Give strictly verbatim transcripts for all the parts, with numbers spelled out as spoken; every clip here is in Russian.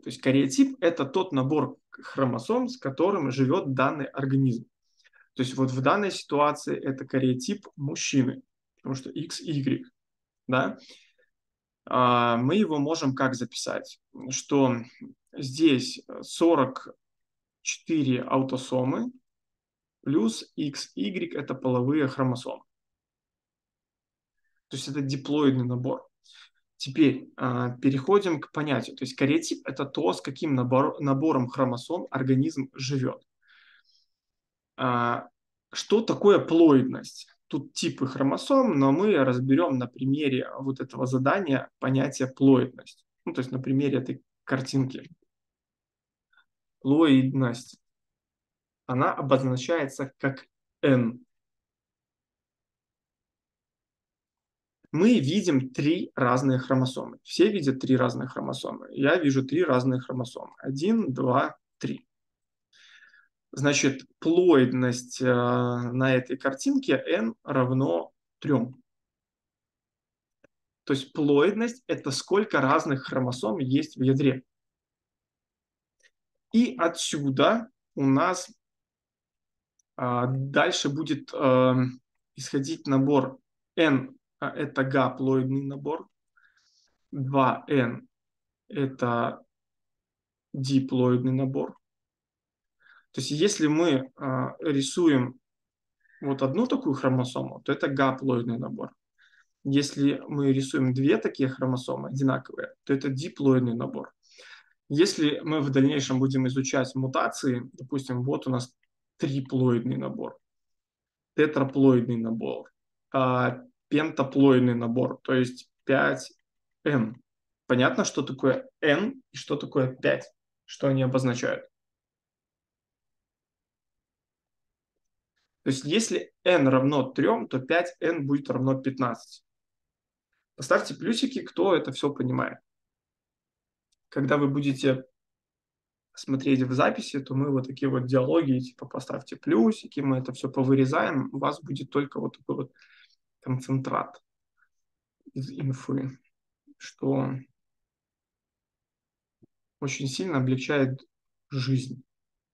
То есть кариотип – это тот набор хромосом, с которым живет данный организм. То есть вот в данной ситуации это кариотип мужчины, потому что икс игрек. Да? А мы его можем как записать? Что здесь сорок четыре аутосомы плюс икс игрек – это половые хромосомы. То есть это диплоидный набор. Теперь а, переходим к понятию. То есть кариотип – это то, с каким набор, набором хромосом организм живет. А, что такое плоидность? Тут типы хромосом, но мы разберем на примере вот этого задания понятие плоидность. Ну, то есть на примере этой картинки. Плоидность, она обозначается как N. Мы видим три разные хромосомы. Все видят три разные хромосомы. Я вижу три разные хромосомы. Один, два, три. Значит, плоидность э, на этой картинке N равно трем. То есть плоидность – это сколько разных хромосом есть в ядре. И отсюда у нас а, дальше будет а, исходить набор N – это гаплоидный набор, два эн – это диплоидный набор. То есть если мы а, рисуем вот одну такую хромосому, то это гаплоидный набор. Если мы рисуем две такие хромосомы одинаковые, то это диплоидный набор. Если мы в дальнейшем будем изучать мутации, допустим, вот у нас триплоидный набор, тетраплоидный набор, пентаплоидный набор, то есть пять эн. Понятно, что такое N и что такое пять, что они обозначают? То есть если N равно трем, то пять эн будет равно пятнадцати. Поставьте плюсики, кто это все понимает. Когда вы будете смотреть в записи, то мы вот такие вот диалоги, типа поставьте плюсики, мы это все повырезаем, у вас будет только вот такой вот концентрат из инфы, что очень сильно облегчает жизнь.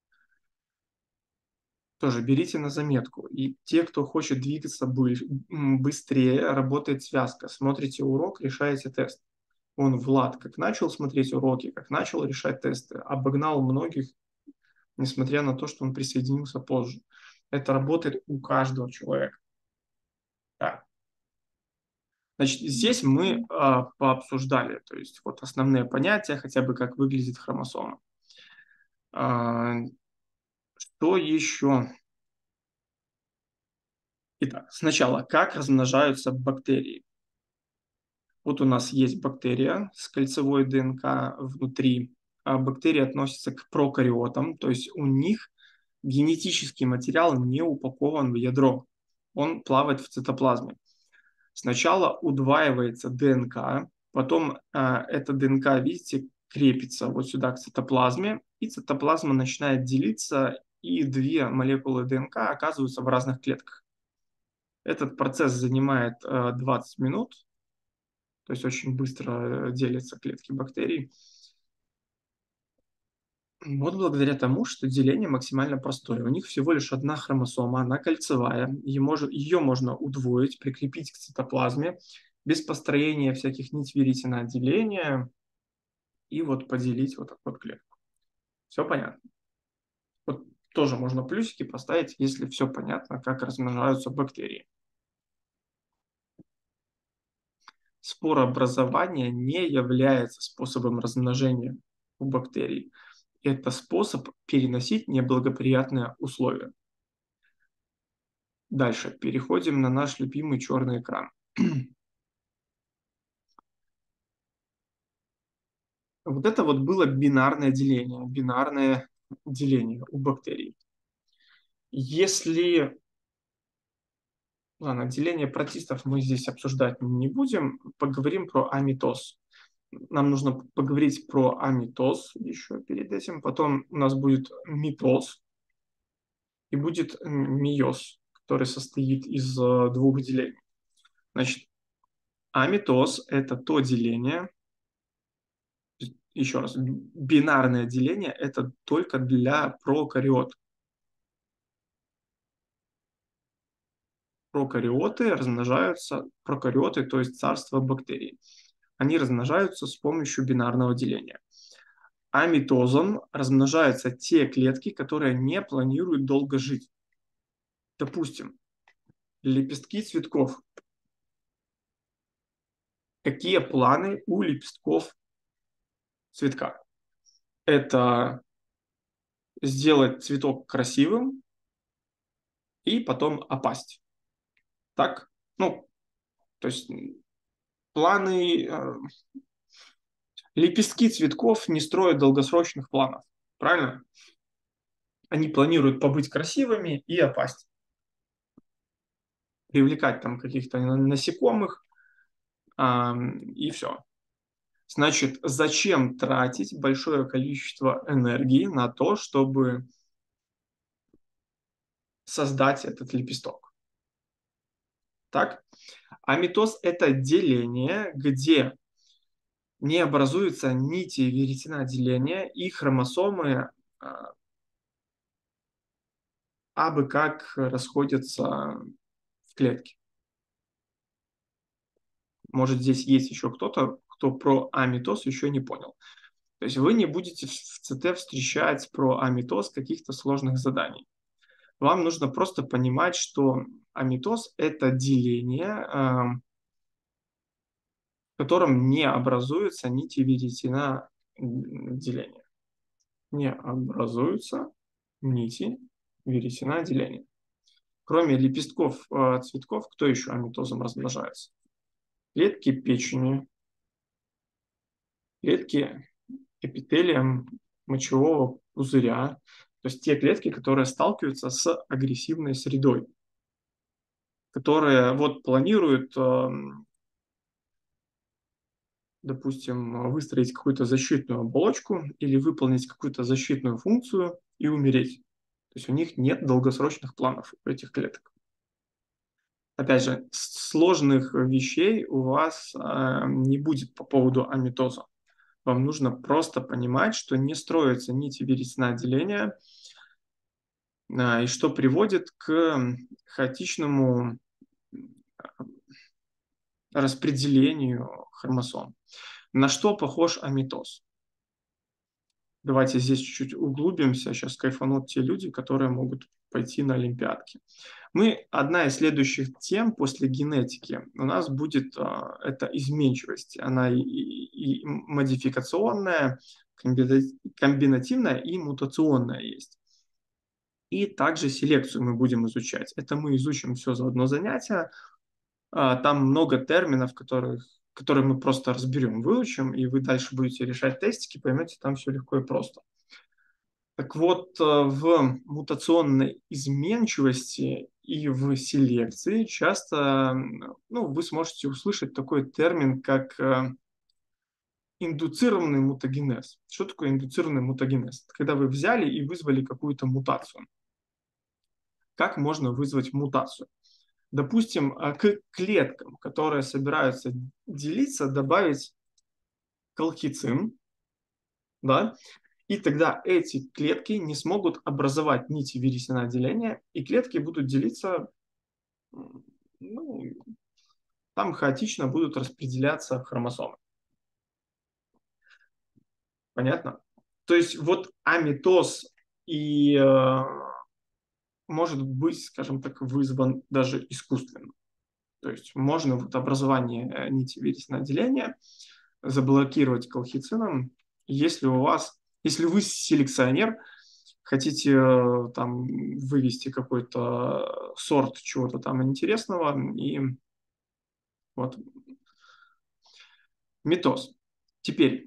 Тоже берите на заметку. И те, кто хочет двигаться быстрее, работает связка. Смотрите урок, решаете тест. Он, Влад, как начал смотреть уроки, как начал решать тесты, обогнал многих, несмотря на то, что он присоединился позже. Это работает у каждого человека. Да. Значит, здесь мы а, пообсуждали, то есть вот основные понятия, хотя бы как выглядит хромосома. А, что еще? Итак, сначала, как размножаются бактерии? Вот у нас есть бактерия с кольцевой ДНК внутри. А бактерии относятся к прокариотам, то есть у них генетический материал не упакован в ядро. Он плавает в цитоплазме. Сначала удваивается ДНК, потом а, эта ДНК, видите, крепится вот сюда к цитоплазме, и цитоплазма начинает делиться, и две молекулы ДНК оказываются в разных клетках. Этот процесс занимает а, двадцать минут, то есть очень быстро делятся клетки бактерий. Вот благодаря тому, что деление максимально простое. У них всего лишь одна хромосома, она кольцевая. Ее можно, ее можно удвоить, прикрепить к цитоплазме без построения всяких нить веретена деления и вот поделить вот так вот клетку. Все понятно? Вот тоже можно плюсики поставить, если все понятно, как размножаются бактерии. Спорообразование не является способом размножения у бактерий. Это способ переносить неблагоприятные условия. Дальше переходим на наш любимый черный экран. Вот это вот было бинарное деление, бинарное деление у бактерий. Если... Ладно, деление протистов мы здесь обсуждать не будем, поговорим про амитоз. Нам нужно поговорить про амитоз еще перед этим, потом у нас будет митоз и будет мейоз, который состоит из двух делений. Значит, амитоз – это то деление, еще раз, бинарное деление – это только для прокариот. Прокариоты размножаются, прокариоты, то есть царство бактерий. Они размножаются с помощью бинарного деления. А митозом размножаются те клетки, которые не планируют долго жить. Допустим, лепестки цветков. Какие планы у лепестков цветка? Это сделать цветок красивым и потом опасть. Так? Ну, то есть планы... э, лепестки цветков не строят долгосрочных планов. Правильно? Они планируют побыть красивыми и опасть. Привлекать там каких-то насекомых, а, и все. Значит, зачем тратить большое количество энергии на то, чтобы создать этот лепесток? Так? А митоз – это деление, где не образуются нити веретена деления, и хромосомы а, абы как расходятся в клетке. Может, здесь есть еще кто-то, кто про амитоз еще не понял. То есть вы не будете в ЦТ встречать про амитоз каких-то сложных заданий. Вам нужно просто понимать, что амитоз – это деление, в котором не образуются нити веретена деления. Не образуются нити веретена деления. Кроме лепестков цветков, кто еще амитозом размножается? Клетки печени, клетки эпителия мочевого пузыря, то есть те клетки, которые сталкиваются с агрессивной средой, которые вот планируют, допустим, выстроить какую-то защитную оболочку или выполнить какую-то защитную функцию и умереть. То есть у них нет долгосрочных планов у этих клеток. Опять же, сложных вещей у вас э, не будет по поводу амитоза. Вам нужно просто понимать, что не строятся нити веретена деления, э, и что приводит к хаотичному распределению хромосом. На что похож амитоз? Давайте здесь чуть-чуть углубимся. Сейчас кайфанут те люди, которые могут пойти на олимпиадки. Мы, одна из следующих тем после генетики у нас будет а, это изменчивость. Она и, и, и модификационная, комбинативная и мутационная есть. И также селекцию мы будем изучать. Это мы изучим все за одно занятие. А, там много терминов, которых, которые мы просто разберем, выучим, и вы дальше будете решать тестики, поймете, там все легко и просто. Так вот, в мутационной изменчивости и в селекции часто, ну, вы сможете услышать такой термин, как индуцированный мутагенез. Что такое индуцированный мутагенез? Это когда вы взяли и вызвали какую-то мутацию. Как можно вызвать мутацию? Допустим, к клеткам, которые собираются делиться, добавить колхицин, да, и тогда эти клетки не смогут образовать нити веретена деления, и клетки будут делиться, ну, там хаотично будут распределяться хромосомы. Понятно? То есть вот амитоз и э, может быть, скажем так, вызван даже искусственно. То есть можно вот образование нити веретена деления заблокировать колхицином, если у вас, если вы селекционер, хотите там вывести какой-то сорт чего-то там интересного, и вот митоз. Теперь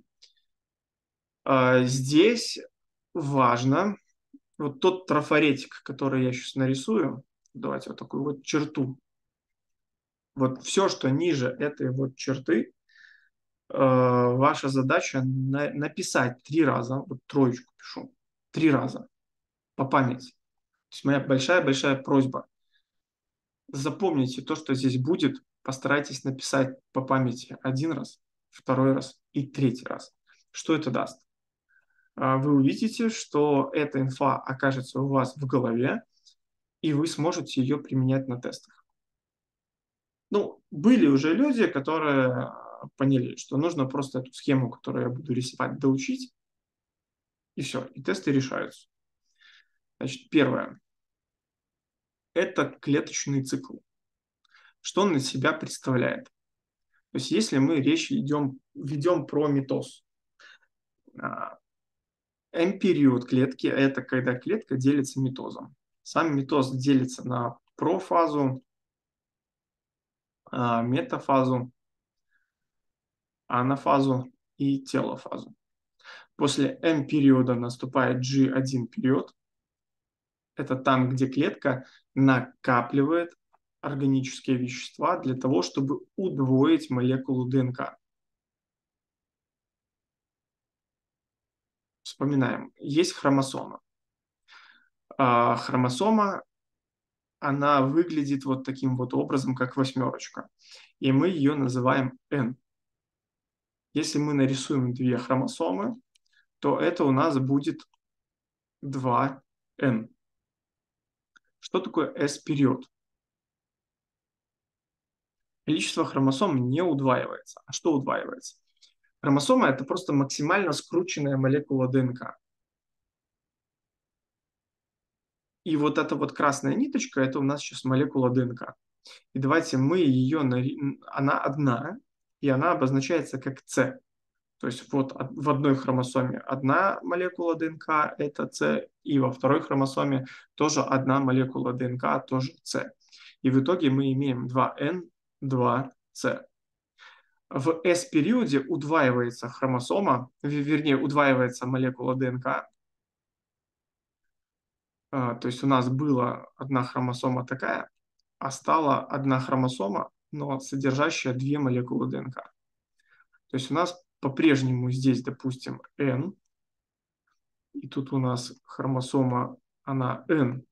здесь важно вот тот трафаретик, который я сейчас нарисую, давайте вот такую вот черту. Вот все, что ниже этой вот черты, ваша задача на, написать три раза, вот троечку пишу, три раза по памяти. То есть моя большая-большая просьба. Запомните то, что здесь будет, постарайтесь написать по памяти один раз, второй раз и третий раз. Что это даст? А, Вы увидите, что эта инфа окажется у вас в голове, и вы сможете ее применять на тестах. Ну, были уже люди, которые а, поняли, что нужно просто эту схему, которую я буду рисовать, доучить, и все, и тесты решаются. Значит, первое. Это клеточный цикл. Что он из себя представляет? То есть если мы речь идем, ведем про митоз, а, М-период клетки – это когда клетка делится митозом. Сам митоз делится на профазу, а, метафазу, анафазу и телофазу. После М-периода наступает Джи один период. Это там, где клетка накапливает органические вещества для того, чтобы удвоить молекулу ДНК. Вспоминаем, есть хромосома. А хромосома, она выглядит вот таким вот образом, как восьмерочка. И мы ее называем N. Если мы нарисуем две хромосомы, то это у нас будет два эн. Что такое S-период? Количество хромосом не удваивается. А что удваивается? Хромосома – это просто максимально скрученная молекула ДНК. И вот эта вот красная ниточка – это у нас сейчас молекула ДНК. И давайте мы ее, она одна, и она обозначается как С. То есть вот в одной хромосоме одна молекула ДНК – это С, и во второй хромосоме тоже одна молекула ДНК, тоже С. И в итоге мы имеем два эн, два С. В S-периоде удваивается хромосома, вернее, удваивается молекула ДНК. То есть у нас была одна хромосома такая, а стала одна хромосома, но содержащая две молекулы ДНК. То есть у нас по-прежнему здесь, допустим, N, и тут у нас хромосома, она N,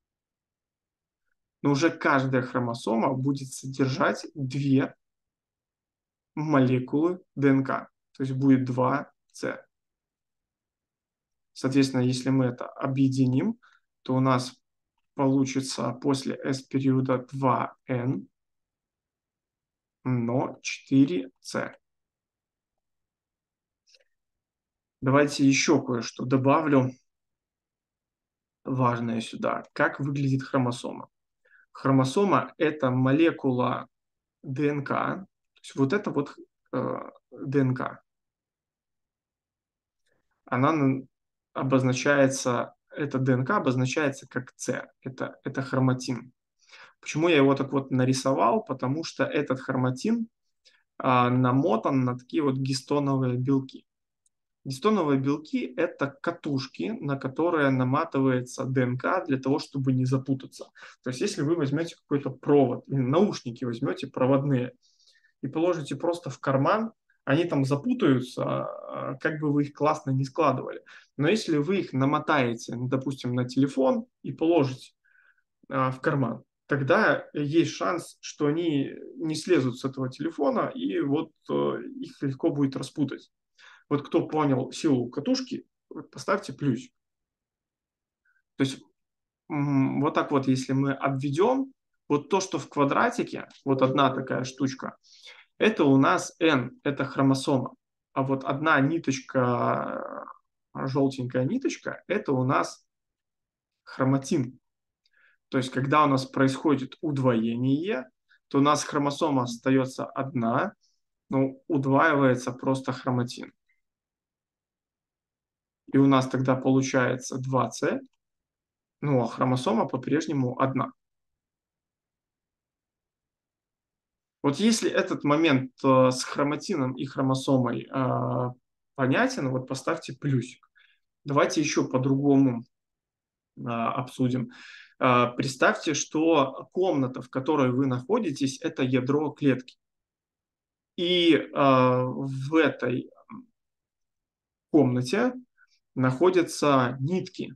но уже каждая хромосома будет содержать две молекулы ДНК, то есть будет два С. Соответственно, если мы это объединим, то у нас получится после S-периода два эн, но четыре С. Давайте еще кое-что добавлю важное сюда. Как выглядит хромосома? Хромосома – это молекула ДНК, то есть вот это вот э, ДНК. Она обозначается, эта ДНК обозначается как С, это, это хроматин. Почему я его так вот нарисовал? Потому что этот хроматин а, намотан на такие вот гистоновые белки. Гистоновые белки – это катушки, на которые наматывается ДНК для того, чтобы не запутаться. То есть если вы возьмете какой-то провод, наушники возьмете проводные и положите просто в карман, они там запутаются, как бы вы их классно не складывали. Но если вы их намотаете, допустим, на телефон и положите в карман, тогда есть шанс, что они не слезут с этого телефона, и вот их легко будет распутать. Вот кто понял силу катушки, поставьте плюсик. То есть вот так вот, если мы обведем, вот то, что в квадратике, вот одна такая штучка, это у нас N, это хромосома. А вот одна ниточка, желтенькая ниточка, это у нас хроматин. То есть когда у нас происходит удвоение, то у нас хромосома остается одна, но удваивается просто хроматин. И у нас тогда получается два С, ну а хромосома по-прежнему одна. Вот если этот момент э, с хроматином и хромосомой э, понятен, вот поставьте плюсик. Давайте еще по-другому э, обсудим. Э, представьте, что комната, в которой вы находитесь, это ядро клетки. И э, в этой комнате находятся нитки.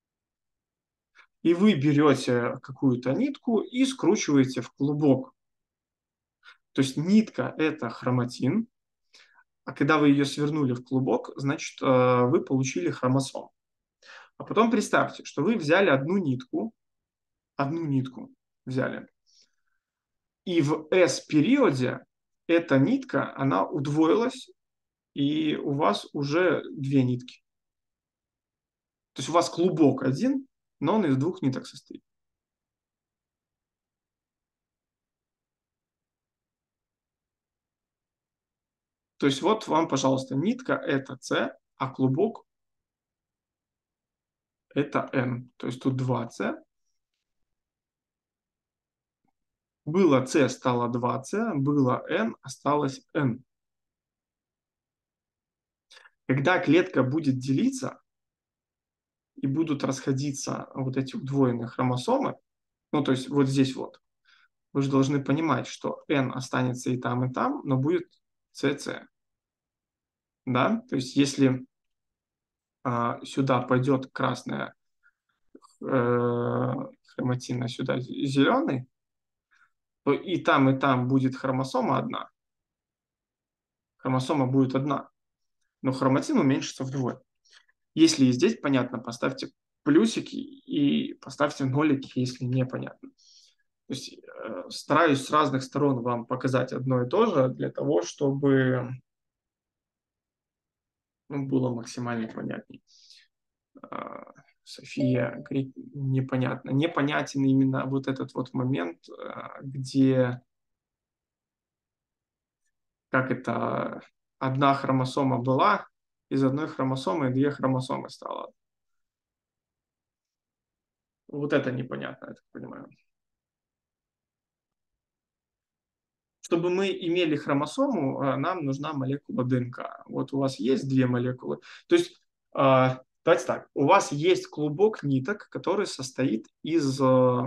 И вы берете какую-то нитку и скручиваете в клубок. То есть нитка – это хроматин, А когда вы ее свернули в клубок, значит, э, вы получили хромосом. А потом представьте, что вы взяли одну нитку, одну нитку взяли, и в S-периоде эта нитка, она удвоилась, и у вас уже две нитки. То есть у вас клубок один, но он из двух ниток состоит. То есть вот вам, пожалуйста, нитка – это С, а клубок – это N. То есть тут два С. Было С, стало два С, было N, осталось N. Когда клетка будет делиться и будут расходиться вот эти удвоенные хромосомы, ну, то есть вот здесь вот, вы же должны понимать, что N останется и там, и там, но будет С С. Да? То есть если а, сюда пойдет красная э, хроматин, а сюда зеленый, то и там, и там будет хромосома одна. Хромосома будет одна, но хроматин уменьшится вдвое. Если и здесь понятно, поставьте плюсики и поставьте нолики, если непонятно. То есть э, стараюсь с разных сторон вам показать одно и то же для того, чтобы ну, было максимально понятнее. Э, София говорит, непонятно. Непонятен именно вот этот вот момент, э, где как это одна хромосома была, из одной хромосомы две хромосомы стало. Вот это непонятно, я так понимаю. Чтобы мы имели хромосому, э, нам нужна молекула ДНК. Вот у вас есть две молекулы. То есть, э, давайте так, у вас есть клубок ниток, который состоит из э,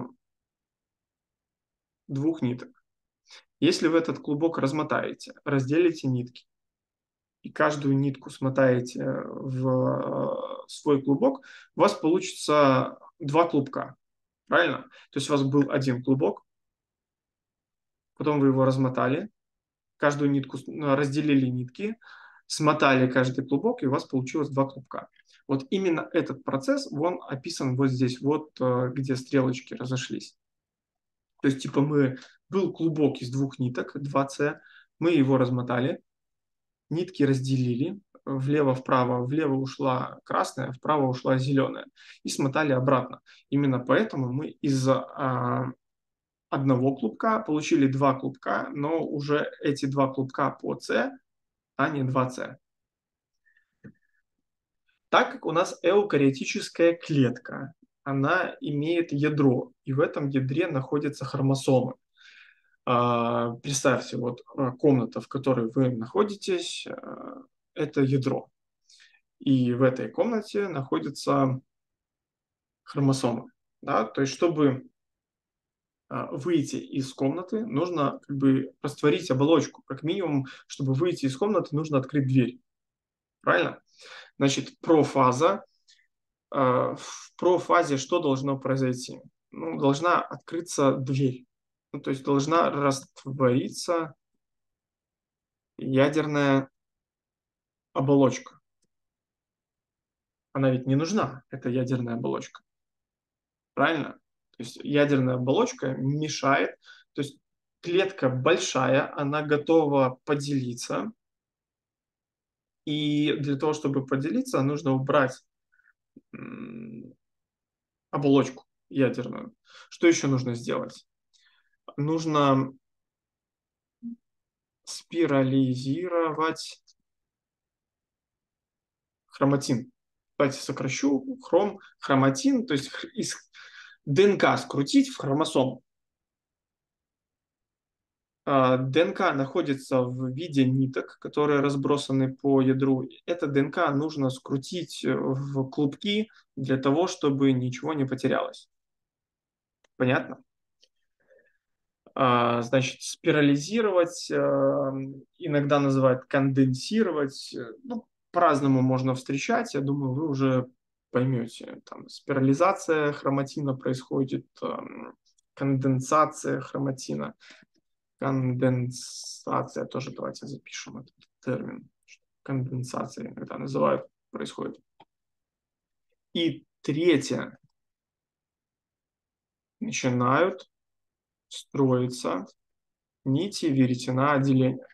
двух ниток. Если вы этот клубок размотаете, разделите нитки, и каждую нитку смотаете в э, свой клубок, у вас получится два клубка. Правильно? То есть у вас был один клубок, потом вы его размотали, каждую нитку разделили нитки, смотали каждый клубок, и у вас получилось два клубка. Вот именно этот процесс, он описан вот здесь, вот э, где стрелочки разошлись. То есть, типа, мы был клубок из двух ниток, два С, мы его размотали, нитки разделили, влево-вправо, влево ушла красная, вправо ушла зеленая, и смотали обратно. Именно поэтому мы из а, одного клубка получили два клубка, но уже эти два клубка по С, а не два С. Так как у нас эукариотическая клетка, она имеет ядро, и в этом ядре находятся хромосомы. А, представьте, вот а, комната, в которой вы находитесь, а, это ядро. И в этой комнате находятся хромосомы. Да? То есть, чтобы а, выйти из комнаты, нужно как бы растворить оболочку. Как минимум, чтобы выйти из комнаты, нужно открыть дверь. Правильно? Значит, профаза. В профазе что должно произойти? Ну, должна открыться дверь. Ну, то есть должна раствориться ядерная оболочка. Она ведь не нужна, эта ядерная оболочка. Правильно? То есть ядерная оболочка мешает. То есть клетка большая, она готова поделиться. И для того, чтобы поделиться, нужно убрать оболочку ядерную. Что еще нужно сделать? Нужно спирализировать хроматин. Давайте сокращу. Хром, хроматин, то есть из ДНК скрутить в хромосому. ДНК находится в виде ниток, которые разбросаны по ядру. Это ДНК нужно скрутить в клубки для того, чтобы ничего не потерялось. Понятно? Значит, спирализировать, иногда называют конденсировать. Ну, по-разному можно встречать. Я думаю, вы уже поймете. Там спирализация хроматина происходит, конденсация хроматина. Конденсация, тоже давайте запишем этот термин, конденсация иногда называют, происходит. И третье, начинают строиться нити веретена отделения.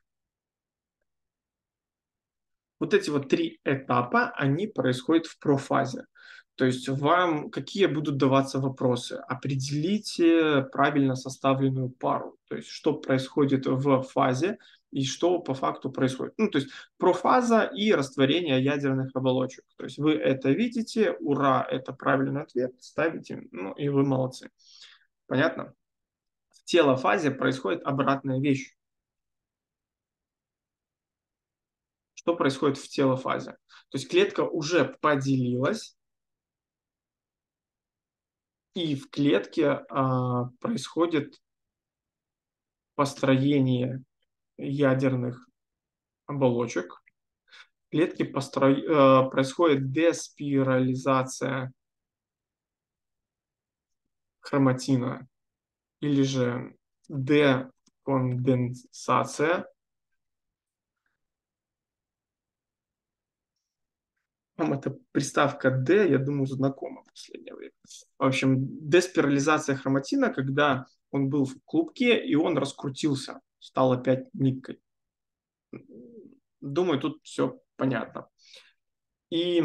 Вот эти вот три этапа, они происходят в профазе. То есть вам какие будут даваться вопросы? Определите правильно составленную пару. То есть что происходит в фазе и что по факту происходит. Ну, то есть профаза и растворение ядерных оболочек. То есть вы это видите, ура, это правильный ответ, ставите, ну и вы молодцы. Понятно? В телофазе происходит обратная вещь. Что происходит в телофазе? То есть клетка уже поделилась, и в клетке а, происходит построение ядерных оболочек. В клетке постро... а, происходит деспирализация хроматина или же деконденсация. Вам эта приставка «д», я думаю, знакома в последнее время. В общем, деспирализация хроматина, когда он был в клубке, и он раскрутился, стал опять ниткой. Думаю, тут все понятно. И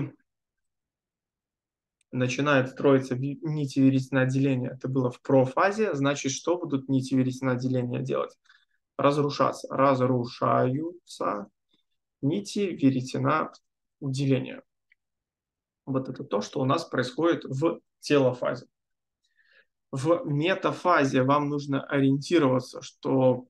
начинает строиться нити веретена отделения. Это было в профазе. Значит, что будут нити веретена отделения делать? Разрушаться. Разрушаются нити веретена отделения. Вот это то, что у нас происходит в телофазе. В метафазе вам нужно ориентироваться, что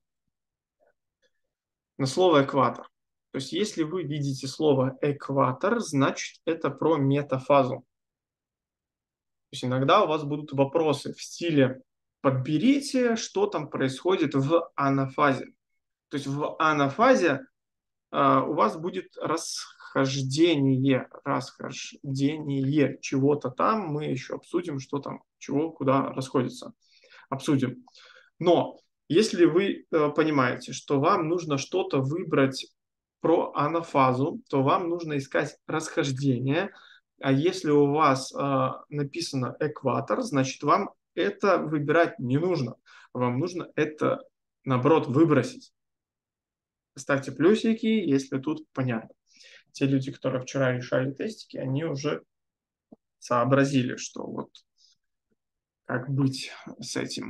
на слово экватор. То есть если вы видите слово экватор, значит это про метафазу. То есть иногда у вас будут вопросы в стиле подберите, что там происходит в анафазе. То есть в анафазе Uh, у вас будет расхождение, расхождение чего-то там. Мы еще обсудим, что там, чего, куда расходится. Обсудим. Но если вы uh, понимаете, что вам нужно что-то выбрать про анафазу, то вам нужно искать расхождение. А если у вас uh, написано экватор, значит вам это выбирать не нужно. Вам нужно это, наоборот, выбросить. Ставьте плюсики, если тут понятно. Те люди, которые вчера решали тестики, они уже сообразили, что вот как быть с этим.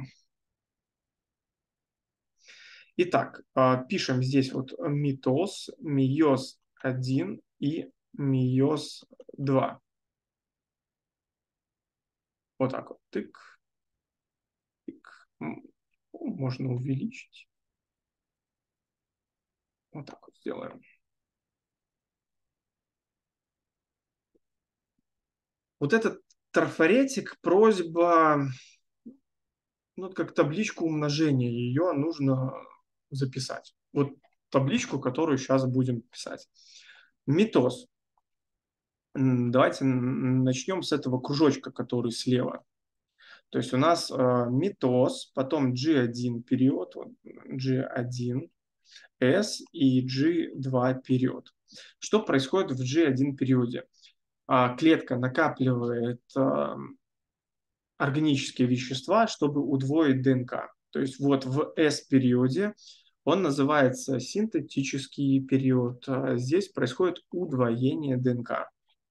Итак, пишем здесь вот митоз, мейоз один и мейоз два. Вот так вот. Тык, тык. Можно увеличить. Вот так вот сделаем. Вот этот трафаретик, просьба, ну, как табличку умножения, ее нужно записать. Вот табличку, которую сейчас будем писать. Митоз. Давайте начнем с этого кружочка, который слева. То есть у нас э, митоз, потом джи один период, вот, джи один, S и джи два период. Что происходит в джи один периоде? А, клетка накапливает а, органические вещества, чтобы удвоить ДНК. То есть вот в S-периоде он называется синтетический период. А здесь происходит удвоение ДНК.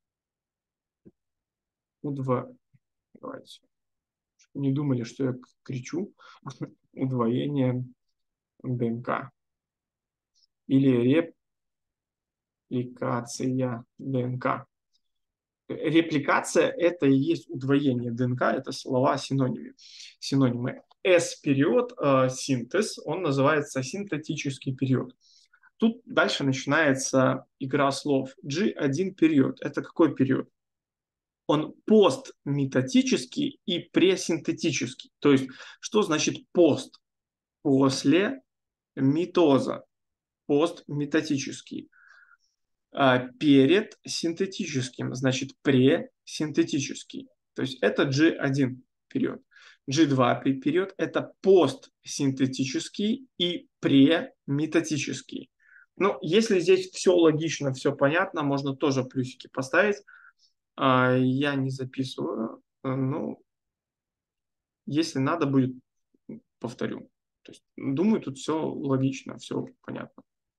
Удво... Давайте. Не думали, что я кричу. Удвоение ДНК. Или репликация ДНК. Репликация – это и есть удвоение ДНК, это слова синонимы. синонимы. S-период, э, синтез, он называется синтетический период. Тут дальше начинается игра слов. джи один период – это какой период? Он постметатический и пресинтетический. То есть, что значит пост? После митоза. Постметатический. Перед синтетическим, значит пресинтетический. То есть это джи один период. джи два период – это постсинтетический и преметатический. Ну, если здесь все логично, все понятно, можно тоже плюсики поставить. А, я не записываю. Ну, если надо будет, повторю. То есть, думаю, тут все логично, все понятно.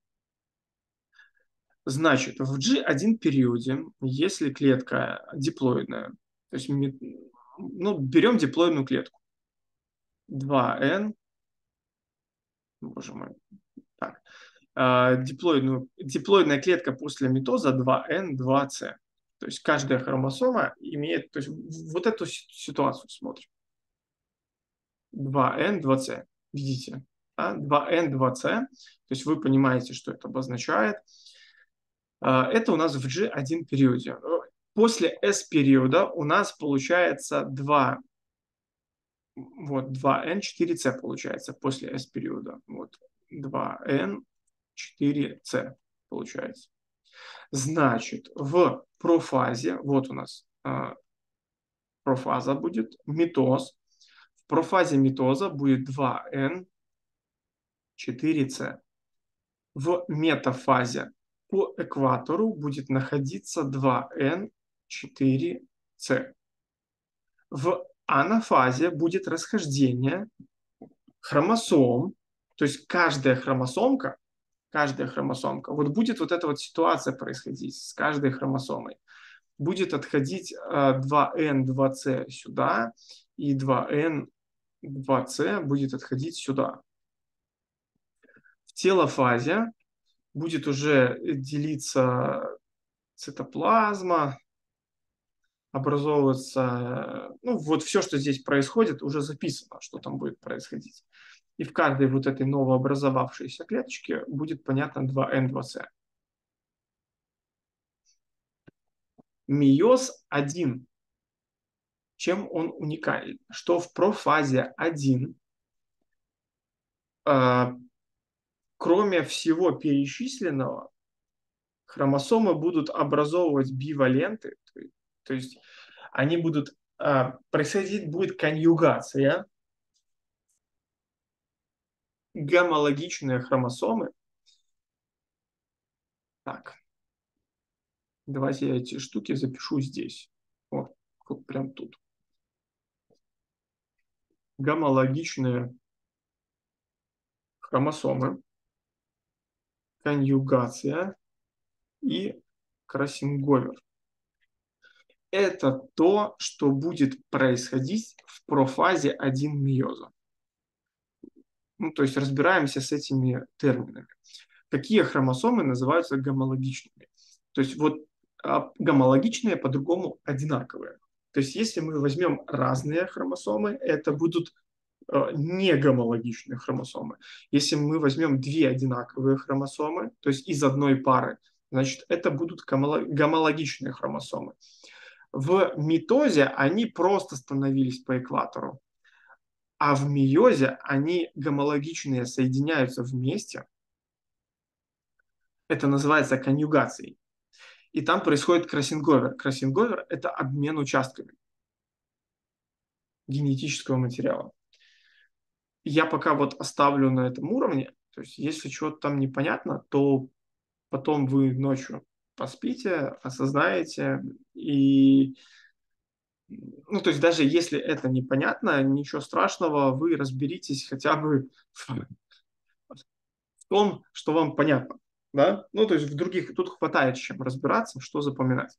Значит, в джи один периоде, если клетка диплоидная, то есть, ну, берем диплоидную клетку. два эн, боже мой, так, а, диплоидную, диплоидная клетка после митоза два эн два цэ. То есть каждая хромосома имеет, то есть вот эту ситуацию смотрим. два эн два цэ, видите? Да? два эн два цэ, то есть вы понимаете, что это обозначает. Это у нас в джи один периоде. После S-периода у нас получается два, вот два эн четыре цэ получается после S-периода. Вот два эн четыре цэ получается. Значит, в профазе, вот у нас э, профаза будет, митоз. В профазе митоза будет два эн четыре цэ. В метафазе по экватору будет находиться два эн четыре цэ. В анафазе будет расхождение хромосом, то есть каждая хромосомка, каждая хромосомка, вот будет вот эта вот ситуация происходить с каждой хромосомой. Будет отходить два эн два цэ сюда, и два эн два цэ будет отходить сюда. В телофазе будет уже делиться цитоплазма, образовываться, ну вот все, что здесь происходит, уже записано, что там будет происходить. И в каждой вот этой новообразовавшейся клеточке будет понятно два эн два цэ. Мейоз один. Чем он уникален? Что в профазе один, э, кроме всего перечисленного, хромосомы будут образовывать биваленты, то, то есть они будут, э, происходить будет конъюгация, гомологичные хромосомы. Так, давайте я эти штуки запишу здесь. Вот, вот прям тут. Гомологичные хромосомы, конъюгация и кроссинговер. Это то, что будет происходить в профазе один мейоза. Ну, то есть разбираемся с этими терминами. Какие хромосомы называются гомологичными? То есть вот а, гомологичные по-другому одинаковые. То есть если мы возьмем разные хромосомы, это будут э, не гомологичные хромосомы. Если мы возьмем две одинаковые хромосомы, то есть из одной пары, значит, это будут гомологичные хромосомы. В митозе они просто становились по экватору, а в мейозе они гомологичные соединяются вместе. Это называется конъюгацией. И там происходит кроссинговер. Кроссинговер – это обмен участками генетического материала. Я пока вот оставлю на этом уровне. То есть если что-то там непонятно, то потом вы ночью поспите, осознаете. И, ну, то есть даже если это непонятно, ничего страшного, вы разберитесь хотя бы в, в том, что вам понятно. Да? Ну, то есть в других тут хватает чем разбираться, что запоминать.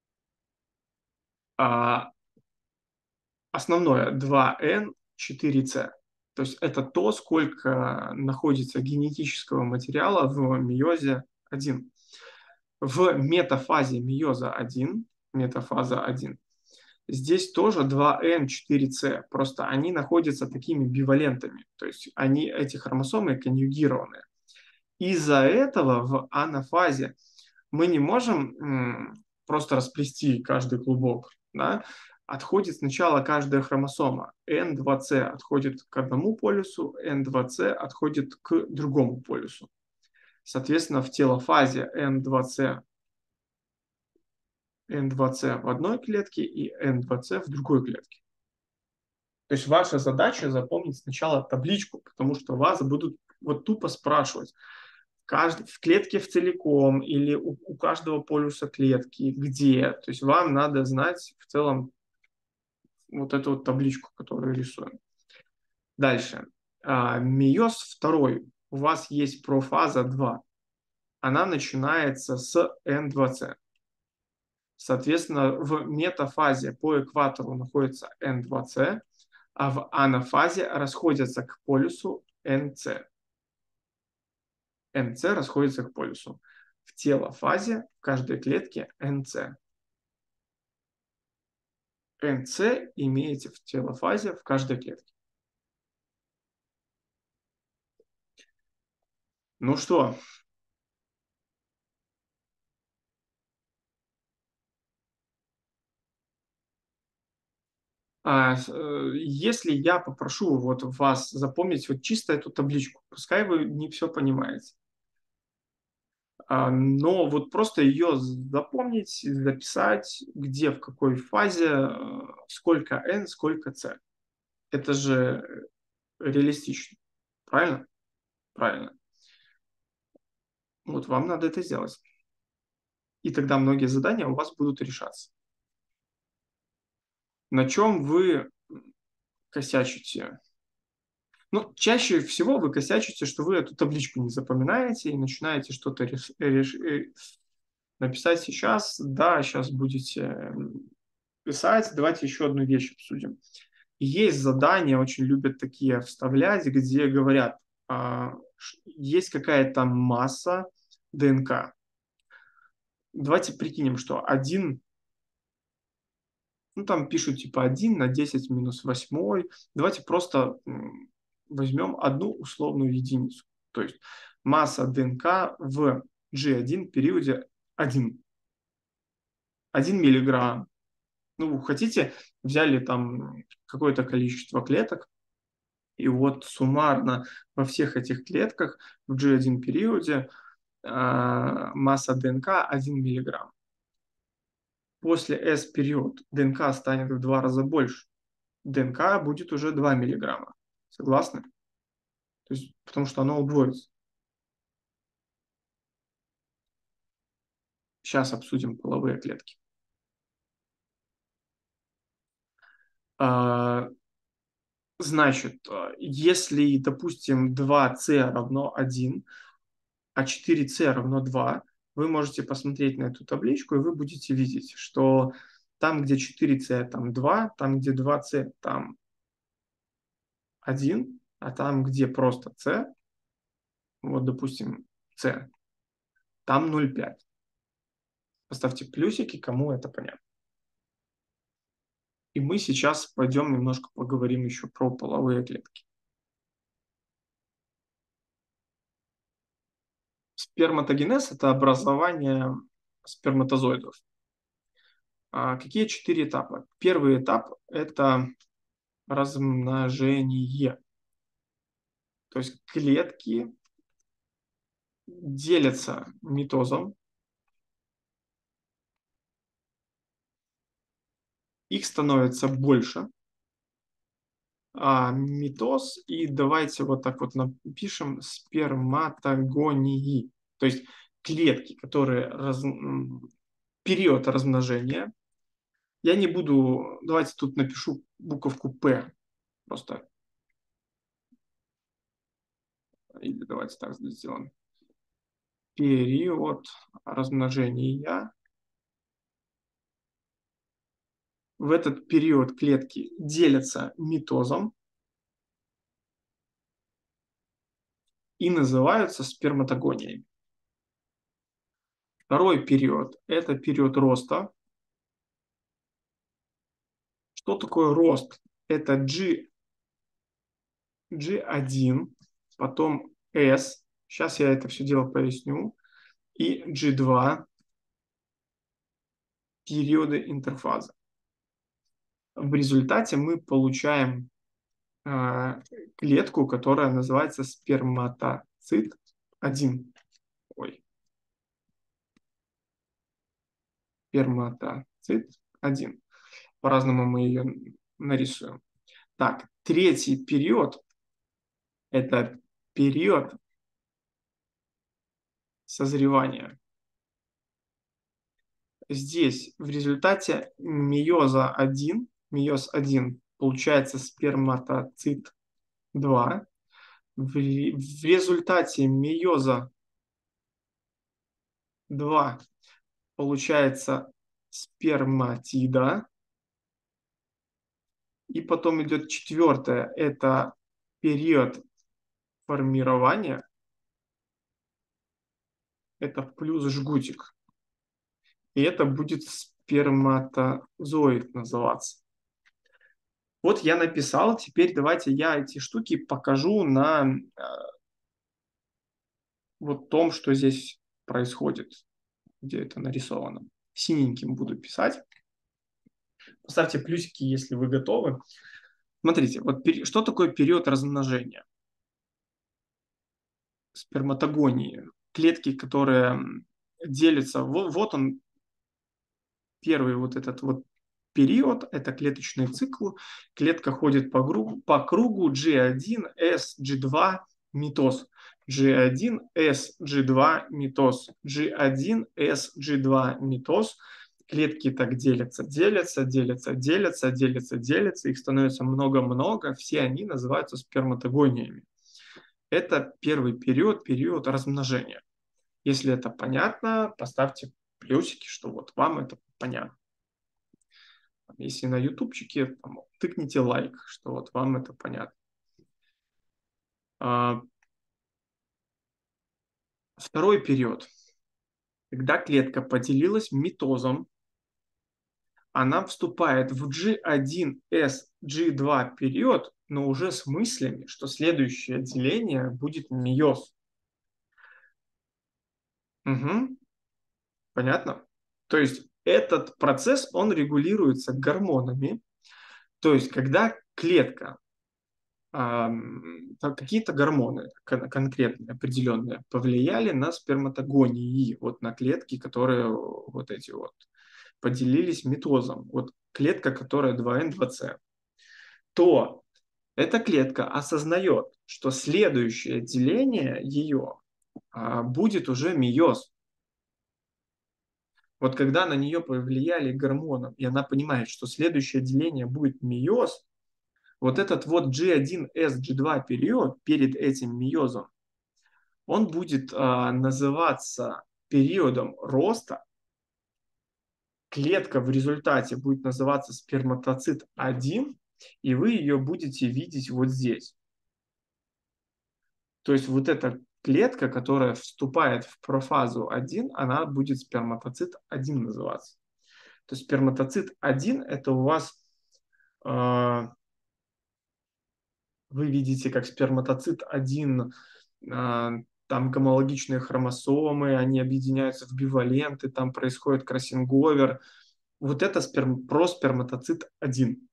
А основное два эн четыре цэ. То есть это то, сколько находится генетического материала в мейозе один. В метафазе мейоза один, метафаза один, здесь тоже два эн четыре цэ. Просто они находятся такими бивалентами. То есть они, эти хромосомы конъюгированные. Из-за этого в анафазе мы не можем м, просто расплести каждый клубок. Да? Отходит сначала каждая хромосома. эн два цэ отходит к одному полюсу, эн два цэ отходит к другому полюсу. Соответственно, в телофазе эн два цэ, эн два цэ в одной клетке и эн два цэ в другой клетке. То есть ваша задача запомнить сначала табличку, потому что вас будут вот тупо спрашивать, каждой, в клетке в целиком или у, у каждого полюса клетки, где. То есть вам надо знать в целом вот эту вот табличку, которую рисуем. Дальше. А, мейоз второй. У вас есть профаза два. Она начинается с эн два цэ. Соответственно, в метафазе по экватору находится эн два цэ, а в анафазе расходятся к полюсу эн цэ. эн цэ расходится к полюсу. В телофазе в каждой клетке эн цэ. эн цэ имеете в телофазе в каждой клетке. Ну что? А, э, если я попрошу вот вас запомнить вот чисто эту табличку, пускай вы не все понимаете, а, но вот просто ее запомнить, записать, где, в какой фазе, э, сколько n, сколько c. Это же реалистично. Правильно? Правильно. Вот вам надо это сделать. И тогда многие задания у вас будут решаться. На чем вы косячите? Ну, чаще всего вы косячите, что вы эту табличку не запоминаете и начинаете что-то реш... реш... э, написать сейчас. Да, сейчас будете писать. Давайте еще одну вещь обсудим. Есть задания, очень любят такие вставлять, где говорят, а, есть какая-то масса ДНК. Давайте прикинем, что один, ну там пишут типа один на десять минус восемь. Давайте просто возьмем одну условную единицу. То есть масса ДНК в джи один периоде один. один миллиграмм. Ну, хотите, взяли там какое-то количество клеток, и вот суммарно во всех этих клетках в джи один периоде э, масса ДНК один миллиграмм. После S период ДНК станет в два раза больше. ДНК будет уже два миллиграмма. Согласны? То есть, потому что оно удвоится. Сейчас обсудим половые клетки. А, значит, если, допустим, два цэ равно один, а четыре цэ равно два, вы можете посмотреть на эту табличку, и вы будете видеть, что там, где четыре цэ, там два, там, где два цэ, там один, а там, где просто цэ, вот, допустим, цэ, там ноль целых пять. Поставьте плюсики, кому это понятно. И мы сейчас пойдем немножко поговорим еще про половые клетки. Сперматогенез – это образование сперматозоидов. А какие четыре этапа? Первый этап – это размножение. То есть клетки делятся митозом. Их становится больше. А митоз, и давайте вот так вот напишем сперматогонии. То есть клетки, которые раз... период размножения. Я не буду, давайте тут напишу буковку П. Просто. Или давайте так сделаем. Период размножения. В этот период клетки делятся митозом и называются сперматогониями. Второй период – это период роста. Что такое рост? Это G, джи один, потом S, сейчас я это все дело поясню, и джи два, периоды интерфазы. В результате мы получаем э, клетку, которая называется сперматоцит один. Ой. Сперматоцит один. По-разному мы ее нарисуем. Так, третий период – это период созревания. Здесь в результате мейоза один, мейоз один получается сперматоцит два. В, в результате мейоза два получается сперматида. И потом идет четвертое, это период формирования. Это плюс жгутик. И это будет сперматозоид называться. Вот я написал, теперь давайте я эти штуки покажу на э, вот том, что здесь происходит, где это нарисовано. Синеньким буду писать. Поставьте плюсики, если вы готовы. Смотрите, вот что такое период размножения? Сперматогонии. Клетки, которые делятся. Вот, вот он, первый вот этот вот период, это клеточный цикл. Клетка ходит по кругу, по кругу джи один, эс, джи два, митоз. джи один, эс, джи два, митоз. джи один, эс, джи два, митоз. Клетки так делятся, делятся, делятся, делятся, делятся, делятся. Их становится много-много. Все они называются сперматогониями. Это первый период, период размножения. Если это понятно, поставьте плюсики, что вот вам это понятно. Если на ютубчике, там, тыкните лайк, что вот вам это понятно. А, второй период. Когда клетка поделилась митозом, она вступает в джи один эс джи два период, но уже с мыслями, что следующее деление будет мейоз. Угу. Понятно? То есть этот процесс, он регулируется гормонами. То есть когда клетка, э, какие-то гормоны кон- конкретные, определенные, повлияли на сперматогонии, вот на клетки, которые вот эти вот поделились митозом, вот клетка, которая два эн два цэ, то эта клетка осознает, что следующее деление ее э, будет уже мейоз. Вот когда на нее повлияли гормоны, и она понимает, что следующее деление будет мейоз, вот этот вот джи один эс джи два период перед этим мейозом, он будет а, называться периодом роста. Клетка в результате будет называться сперматоцит один, и вы ее будете видеть вот здесь. То есть вот эта клетка, которая вступает в профазу один, она будет сперматоцит один называться. То есть сперматоцит один это у вас, э, вы видите, как сперматоцит один, э, там гомологичные хромосомы, они объединяются в биваленты, там происходит кроссинговер. Вот это сперм, просперматоцит один.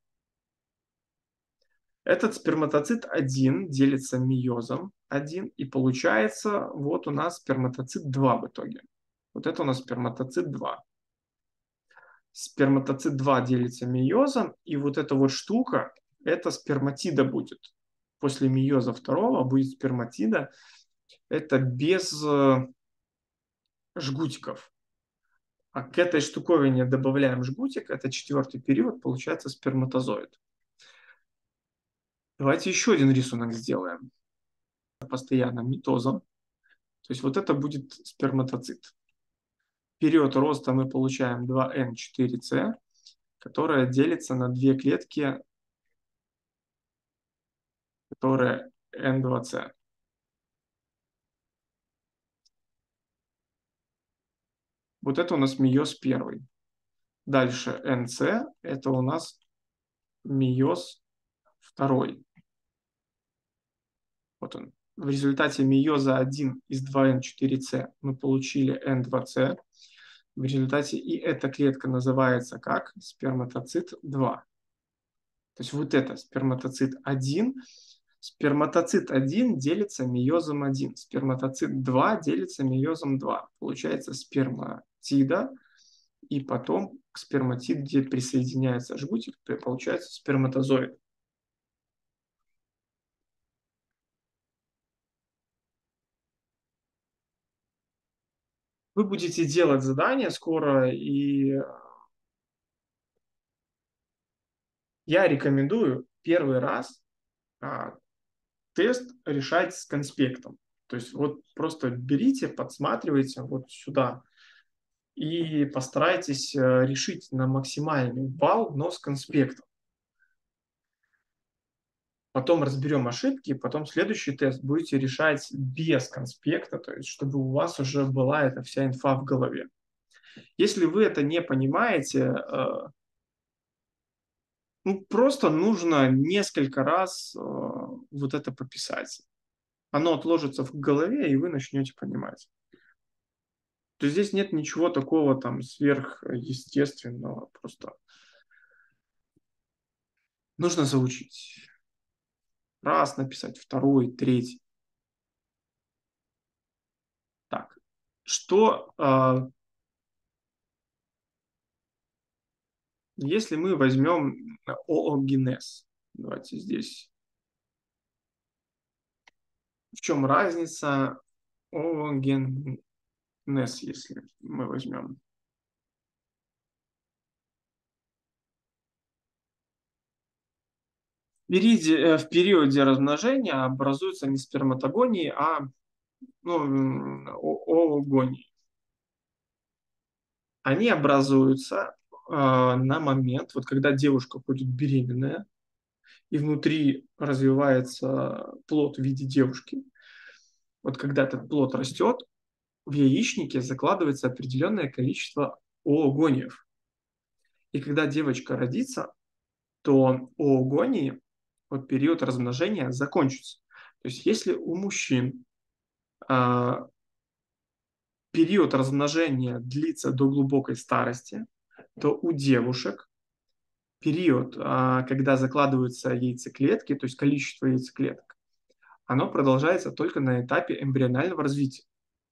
Этот сперматоцит один делится мейозом один, и получается вот у нас сперматоцит два в итоге. Вот это у нас сперматоцит два. Сперматоцит два делится мейозом, и вот эта вот штука, это сперматида будет. После мейоза второго будет сперматида. Это без э, жгутиков. А к этой штуковине добавляем жгутик, это четвертый период, получается сперматозоид. Давайте еще один рисунок сделаем. Постоянно митозом. То есть вот это будет сперматоцит. Период роста мы получаем два эн четыре цэ, которая делится на две клетки, которые эн два цэ. Вот это у нас мейоз первый. Дальше эн цэ, это у нас мейоз второй. Вот он. В результате мейоза один из два эн четыре цэ мы получили эн два цэ. В результате и эта клетка называется как сперматоцит два. То есть вот это сперматоцит один. Сперматоцит один делится мейозом один. Сперматоцит два делится мейозом два. Получается сперматида. И потом к сперматиде присоединяется жгутик. Получается сперматозоид. Вы будете делать задание скоро, и я рекомендую первый раз а, тест решать с конспектом. То есть вот просто берите, подсматривайте вот сюда и постарайтесь э, решить на максимальный балл, но с конспектом. Потом разберем ошибки, потом следующий тест будете решать без конспекта, то есть чтобы у вас уже была эта вся инфа в голове. Если вы это не понимаете, э, ну, просто нужно несколько раз э, вот это пописать. Оно отложится в голове, и вы начнете понимать. То есть здесь нет ничего такого там сверхъестественного, просто нужно заучить. Раз написать, второй, третий. Так, что, э, если мы возьмем оогенез? Давайте здесь. В чем разница оогенез, если мы возьмем? В периоде, э, в периоде размножения образуются не сперматогонии, а ну, м, о- оогонии. Они образуются э, на момент, вот когда девушка ходит беременная, и внутри развивается плод в виде девушки. Вот когда этот плод растет, в яичнике закладывается определенное количество оогониев. И когда девочка родится, то оогонии, вот период размножения закончится. То есть если у мужчин а, период размножения длится до глубокой старости, то у девушек период, а, когда закладываются яйцеклетки, то есть количество яйцеклеток, оно продолжается только на этапе эмбрионального развития.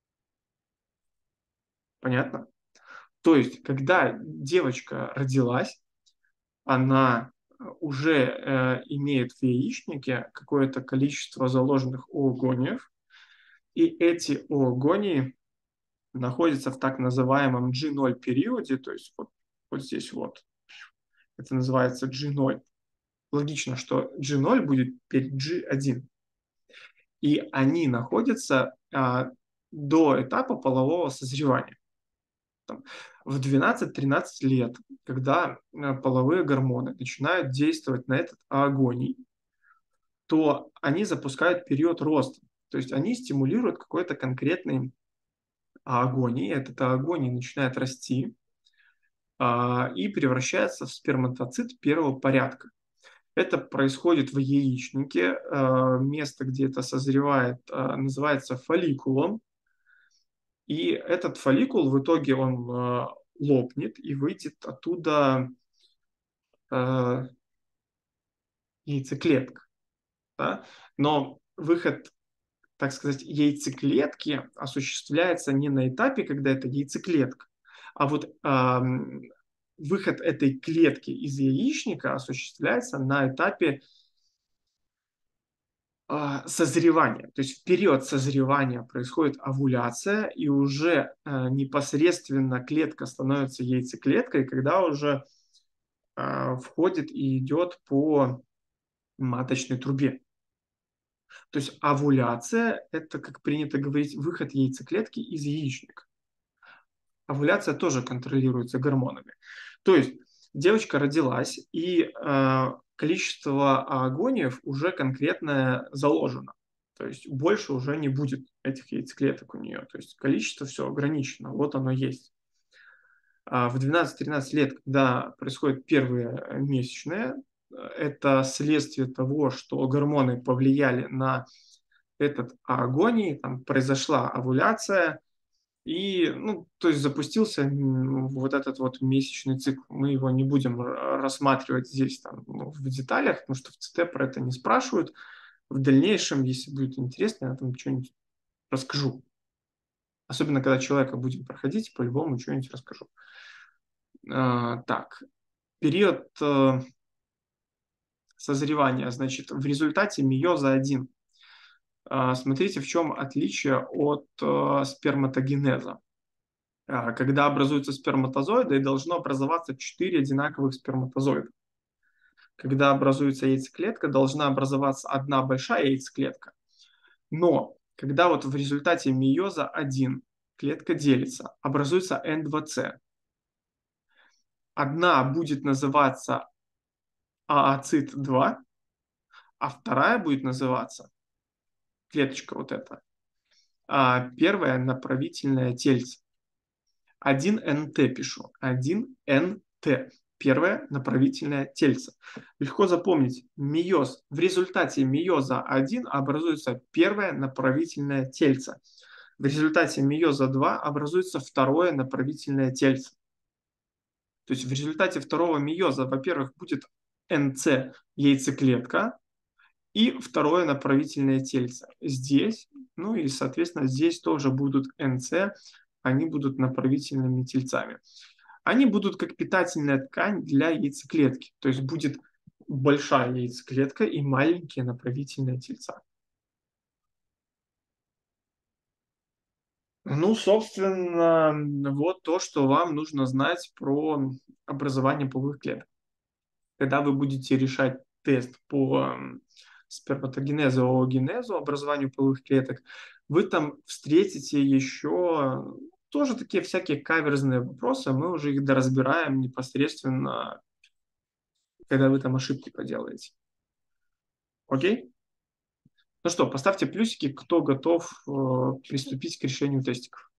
Понятно? То есть, когда девочка родилась, она уже э, имеет в яичнике какое-то количество заложенных оогониев, и эти оогонии находятся в так называемом джи ноль периоде, то есть вот, вот здесь вот, это называется джи ноль. Логично, что джи ноль будет перед джи один. И они находятся а, до этапа полового созревания. Там, в двенадцать-тринадцать лет, когда а, половые гормоны начинают действовать на этот агоний, то они запускают период роста. То есть они стимулируют какой-то конкретный агоний. Этот агоний начинает расти а, и превращается в сперматоцит первого порядка. Это происходит в яичнике. А, место, где это созревает, а, называется фолликулом. И этот фолликул в итоге он э, лопнет и выйдет оттуда э, яйцеклетка. Да? Но выход, так сказать, яйцеклетки осуществляется не на этапе, когда это яйцеклетка, а вот э, выход этой клетки из яичника осуществляется на этапе а, созревания. То есть в период созревания происходит овуляция, и уже э, непосредственно клетка становится яйцеклеткой, когда уже э, входит и идет по маточной трубе. То есть овуляция – это, как принято говорить, выход яйцеклетки из яичника. Овуляция тоже контролируется гормонами. То есть девочка родилась, и э, количество агониев уже конкретное заложено. То есть больше уже не будет этих яйцеклеток у нее. То есть количество все ограничено. Вот оно есть. А в двенадцать-тринадцать лет, когда происходят первые месячные, это следствие того, что гормоны повлияли на этот агоний, там произошла овуляция, и, ну, то есть запустился м, вот этот вот месячный цикл. Мы его не будем р- рассматривать здесь там, ну, в деталях, потому что в ЦТ про это не спрашивают. В дальнейшем, если будет интересно, я там что-нибудь расскажу. Особенно, когда человека будем проходить, по-любому что-нибудь расскажу. А, так, период э, созревания, значит, в результате мейоза один. А, смотрите, в чем отличие от э, сперматогенеза. А, когда образуются сперматозоиды, должно образоваться четыре одинаковых сперматозоида. Когда образуется яйцеклетка, должна образоваться одна большая яйцеклетка. Но когда вот в результате мейоза один клетка делится, образуется эн два це. Одна будет называться аацит два, а вторая будет называться, клеточка вот эта, а первая направительное тельце. один эн тэ пишу. один эн тэ. Первое направительное тельце. Легко запомнить. Мейоз. В результате мейоза один образуется первое направительное тельце. В результате мейоза два образуется второе направительное тельце. То есть в результате второго мейоза, во-первых, будет эн це яйцеклетка и второе направительное тельце. Здесь, ну и, соответственно, здесь тоже будут эн це, они будут направительными тельцами. Они будут как питательная ткань для яйцеклетки. То есть будет большая яйцеклетка и маленькие направительные тельца. Ну, собственно, вот то, что вам нужно знать про образование половых клеток. Когда вы будете решать тест по сперматогенезу, оогенезу, образованию половых клеток, вы там встретите еще тоже такие всякие каверзные вопросы, мы уже их доразбираем непосредственно, когда вы там ошибки поделаете. Окей? Ну что, поставьте плюсики, кто готов э, приступить к решению тестиков.